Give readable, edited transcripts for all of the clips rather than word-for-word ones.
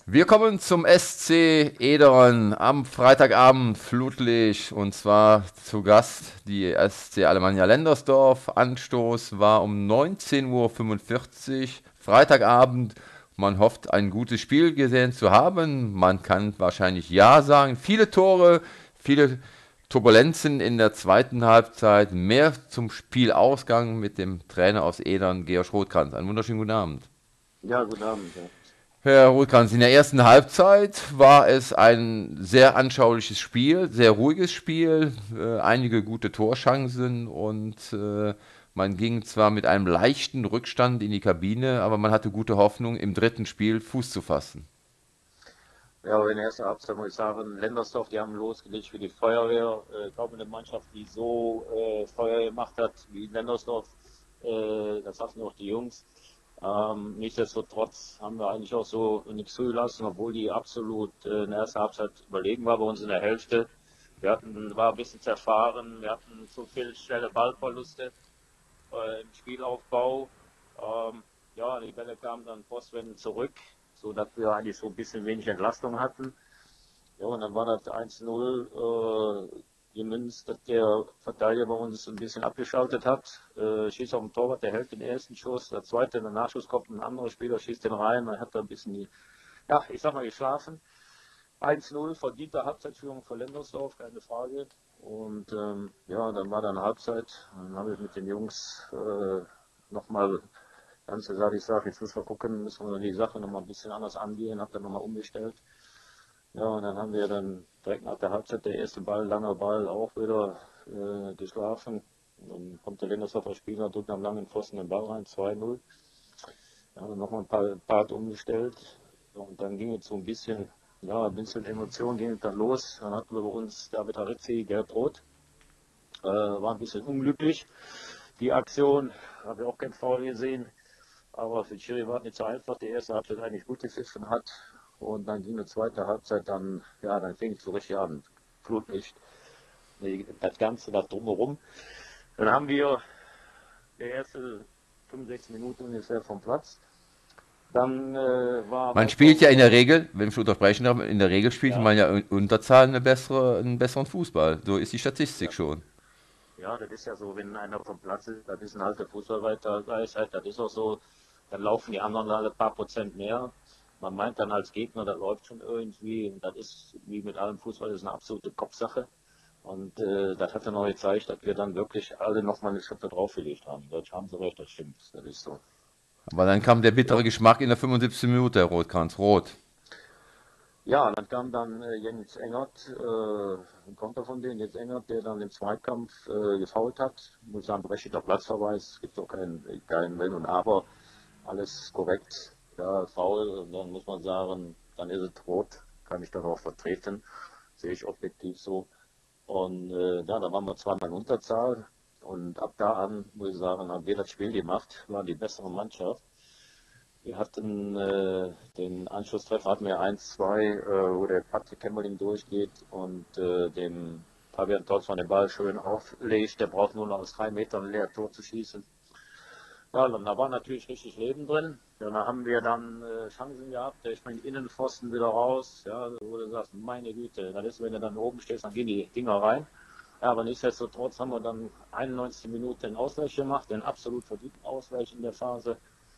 Wir kommen zum SC Edern am Freitagabend Flutlicht und zwar zu Gast die SC Alemannia Lendersdorf. Anstoß war um 19:45 Uhr Freitagabend. Man hofft, ein gutes Spiel gesehen zu haben. Man kann wahrscheinlich ja sagen. Viele Tore, viele Turbulenzen in der zweiten Halbzeit. Mehr zum Spielausgang mit dem Trainer aus Edern, Georg Rothkranz. Einen wunderschönen guten Abend. Ja, guten Abend. Ja. Herr Rothkranz, in der ersten Halbzeit war es ein sehr anschauliches Spiel, sehr ruhiges Spiel, einige gute Torchancen und man ging zwar mit einem leichten Rückstand in die Kabine, aber man hatte gute Hoffnung, im dritten Spiel Fuß zu fassen. Ja, aber in der ersten Halbzeit muss ich sagen, Lendersdorf, die haben losgelegt wie die Feuerwehr. Ich glaube, eine Mannschaft, die so Feuer gemacht hat wie Lendersdorf, das hatten auch die Jungs. Nichtsdestotrotz haben wir eigentlich auch so nichts zugelassen, obwohl die absolut in der ersten Halbzeit überlegen war bei uns in der Hälfte. War ein bisschen zerfahren, wir hatten zu viel schnelle Ballverluste im Spielaufbau. Ja, die Bälle kamen dann postwendend zurück, so dass wir eigentlich so ein bisschen wenig Entlastung hatten. Ja, und dann war das 1:0 gemünzt, dass der Verteidiger bei uns ein bisschen abgeschaltet hat. Schießt auf den Torwart, der hält den ersten Schuss, der zweite, in der Nachschuss kommt ein anderer Spieler, schießt den rein, dann hat er ein bisschen, ja, ich sag mal, geschlafen. 1:0, verdiente Halbzeitführung für Lendersdorf, keine Frage. Und ja, dann war dann Halbzeit. Dann habe ich mit den Jungs nochmal ganz gesagt, ich sage, jetzt müssen wir gucken, müssen wir die Sache nochmal ein bisschen anders angehen, habe dann nochmal umgestellt. Ja, und dann haben wir dann direkt nach der Halbzeit der erste Ball, langer Ball, auch wieder geschlafen. Dann kommt der Lendersdorfer Spieler, drückt am langen Pfosten den Ball rein, 2:0. Ja, dann nochmal ein paar Part umgestellt. Und dann ging es so ein bisschen, ja, ein bisschen Emotion ging es dann los. Dann hatten wir bei uns David Harizzi gelb-rot. War ein bisschen unglücklich. Die Aktion, habe ich auch kein Foul gesehen. Aber für Schiri war es nicht so einfach. Die erste Halbzeit eigentlich gut gepfiffen hat. Und dann ging die zweite Halbzeit dann, ja, dann fing es so richtig an. Flutlicht, das Ganze da drumherum. Dann haben wir die erste 65 Minuten ungefähr vom Platz. Dann war Man weiter spielt ja in der so, Regel, wenn ich unterbrechen darf, in der Regel spielt ja, man ja in Unterzahl einen besseren Fußball. So ist die Statistik ja, schon. ja, das ist ja so, wenn einer vom Platz ist, das ist ein alter Fußballweisheit, das ist auch so, dann laufen die anderen alle ein paar Prozent mehr. Man meint dann als Gegner, das läuft schon irgendwie, und das ist wie mit allem Fußball, das ist eine absolute Kopfsache. Und das hat dann auch gezeigt, dass wir dann wirklich alle nochmal eine Schippe draufgelegt haben. Das haben sie recht, das stimmt, das ist so. Aber dann kam der bittere Ja, Geschmack in der 75. Minute, Herr Rothkranz, rot. ja, dann kam dann Jens Engert, ein Konter von denen, Jens Engert, der dann im Zweikampf gefoult hat. Ich muss sagen, berechtigter Platzverweis, es gibt auch kein Wenn und Aber, alles korrekt. Ja, faul, und dann muss man sagen, dann ist es rot, kann ich das auch vertreten, sehe ich objektiv so. Und ja, da waren wir zweimal in Unterzahl und ab da an, muss ich sagen, haben wir das Spiel gemacht, waren die bessere Mannschaft. Wir hatten den Anschlusstreffer hatten wir 1-2, wo der Patrick Kemmerling durchgeht und dem Fabian Tolzmann den Ball schön auflegt. Der braucht nur noch aus 3 Metern ein leer Tor zu schießen. Ja, und da war natürlich richtig Leben drin. Ja, da haben wir dann Chancen gehabt. Der springt Innenpfosten wieder raus. Ja, wo du sagst, meine Güte, das ist, wenn du dann oben stehst, dann gehen die Dinger rein. Ja, aber nichtsdestotrotz haben wir dann 91 Minuten den Ausgleich gemacht, den absolut verdienten Ausgleich in der Phase.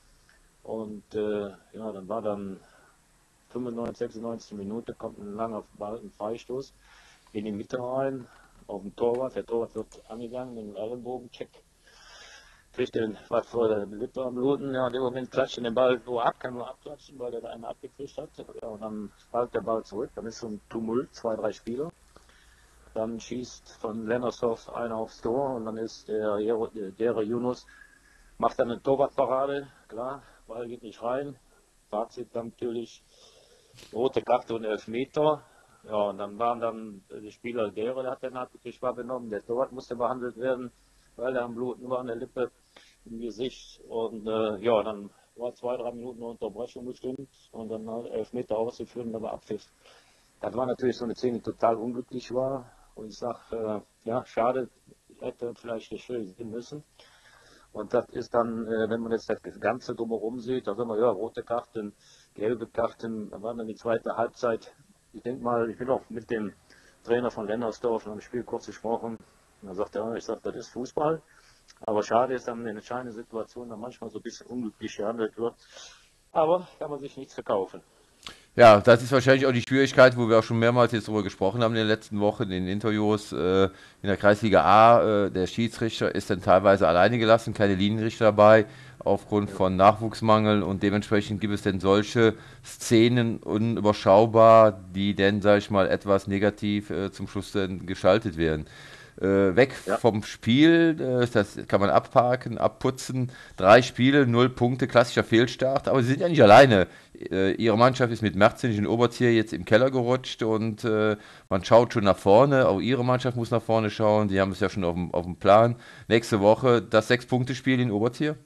Und ja, dann war dann 95, 96 Minute, kommt ein langer Ball, ein Freistoß in die Mitte rein, auf den Torwart. Der Torwart wird angegangen, mit dem Ellenbogen-Check. Kriegt den was vor der Lippe am Bluten. Ja, in dem Moment klatscht den Ball nur ab, kann nur abklatschen, weil der da einen abgekriegt hat. Ja, und dann fällt der Ball zurück. Dann ist schon Tumult, zwei, drei Spieler. Dann schießt von Lennersdorf einer aufs Tor und dann ist der Yunus, macht dann eine Torwartparade. Klar, Ball geht nicht rein. Fazit dann natürlich rote Karte und Elfmeter. Ja, und dann waren dann die Spieler der hat den natürlich wahrgenommen. Der Torwart musste behandelt werden, weil er am Bluten war an der Lippe, im Gesicht. Und ja, dann war 2, 3 Minuten eine Unterbrechung bestimmt und dann halt Elfmeter ausgeführt und dann war Abpfiff. Das war natürlich so eine Szene, die total unglücklich war. Und ich sag, ja, schade, hätte vielleicht geschehen müssen. Und das ist dann, wenn man jetzt das Ganze drumherum sieht, da sind wir, ja, rote Karten, gelbe Karten. Da war dann die zweite Halbzeit. Ich denke mal, ich bin auch mit dem Trainer von Lennersdorf nach dem Spiel kurz gesprochen. Und er sagte, ja, ich sage, das ist Fußball. Aber schade ist dann in entscheidenden Situationen dann manchmal so ein bisschen unglücklich gehandelt wird. Aber kann man sich nichts verkaufen. Ja, das ist wahrscheinlich auch die Schwierigkeit, wo wir auch schon mehrmals jetzt darüber gesprochen haben in den letzten Wochen, in den Interviews in der Kreisliga A. Der Schiedsrichter ist dann teilweise alleine gelassen, keine Linienrichter dabei, aufgrund von Nachwuchsmangel und dementsprechend gibt es dann solche Szenen unüberschaubar, die dann, sag ich mal, etwas negativ zum Schluss dann geschaltet werden. Weg Ja, vom Spiel, das kann man abhaken, abputzen. 3 Spiele, 0 Punkte, klassischer Fehlstart, aber sie sind ja nicht alleine. Ihre Mannschaft ist mit Merzenich in Oberzieher jetzt im Keller gerutscht und man schaut schon nach vorne. Auch ihre Mannschaft muss nach vorne schauen. Die haben es ja schon auf dem Plan. Nächste Woche das 6-Punkte-Spiel in Oberzieher.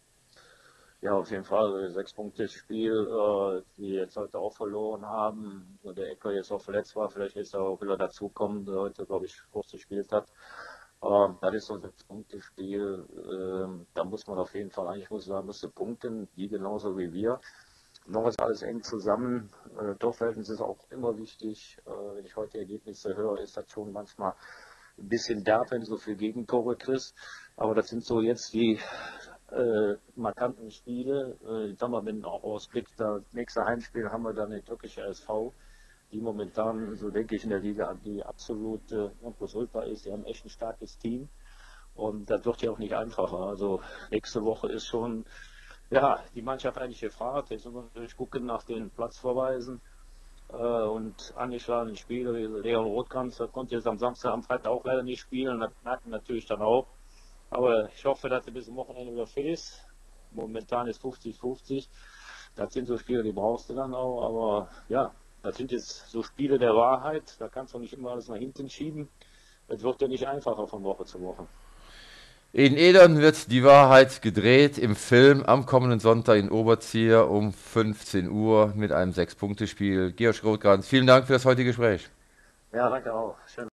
ja, auf jeden Fall. 6 Punkte Spiel, die jetzt heute auch verloren haben. Wo der Ecker jetzt auch verletzt war, vielleicht ist er auch wieder dazukommen, der heute, glaube ich, kurz gespielt hat. Das ist so ein 6 Punkte Spiel. Da muss man auf jeden Fall, eigentlich muss sagen, musste punkten, die genauso wie wir. Noch ist alles eng zusammen. Torverhältnis ist auch immer wichtig. Wenn ich heute die Ergebnisse höre, ist das schon manchmal ein bisschen derb, wenn du so viel Gegentore kriegst. Aber das sind so jetzt die markanten Spiele. Ich sag mal, wenn auch Ausblick, das nächste Heimspiel haben wir dann den türkische SV, die momentan, so denke ich, in der Liga die absolute Nonplusultra ist. Die haben echt ein starkes Team und das wird ja auch nicht einfacher. Also nächste Woche ist schon ja, die Mannschaft eigentlich gefragt. Jetzt müssen wir natürlich gucken nach den Platzverweisen und angeschlagenen Spieler wie Leon Rotkranz. Der konnte jetzt am Samstag, am Freitag auch leider nicht spielen. Das merkt man natürlich dann auch. Aber ich hoffe, dass er bis zum Wochenende wieder fit ist. Momentan ist 50-50. Das sind so Spiele, die brauchst du dann auch. Aber ja, das sind jetzt so Spiele der Wahrheit. Da kannst du nicht immer alles nach hinten schieben. Es wird ja nicht einfacher von Woche zu Woche. In Edern wird die Wahrheit gedreht im Film am kommenden Sonntag in Oberzieher um 15 Uhr mit einem 6-Punkte-Spiel. Georg Rothkranz, vielen Dank für das heutige Gespräch. Ja, danke auch. Schön.